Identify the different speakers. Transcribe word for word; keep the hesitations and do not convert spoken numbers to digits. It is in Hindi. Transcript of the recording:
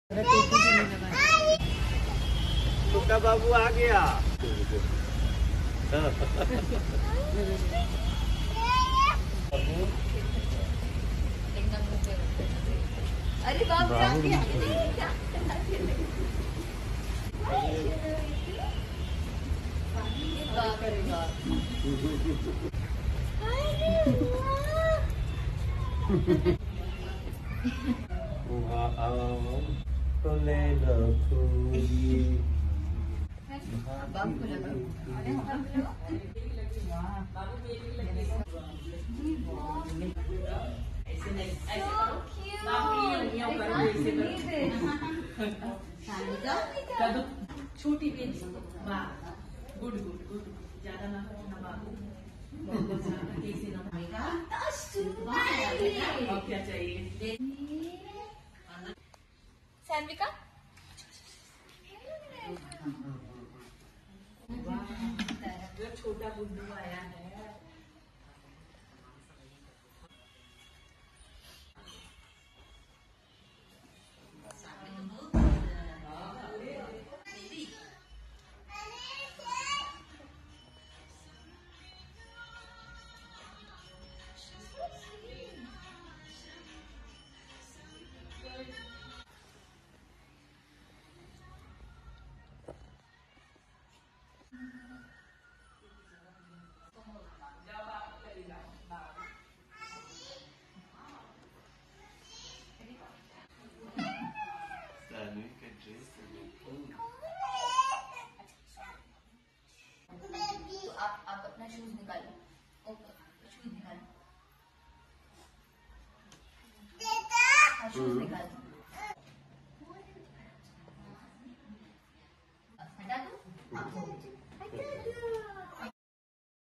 Speaker 1: छोटा बाबू आ गया।
Speaker 2: अरे बाबू आ गया।
Speaker 1: तो ले लो
Speaker 3: छोटी बेटी वाह गुड गुड गुड ज्यादा ना ना बाबू कैसे ना और क्या चाहिए
Speaker 2: सैनविका
Speaker 3: छोटा गुड्डू आया है।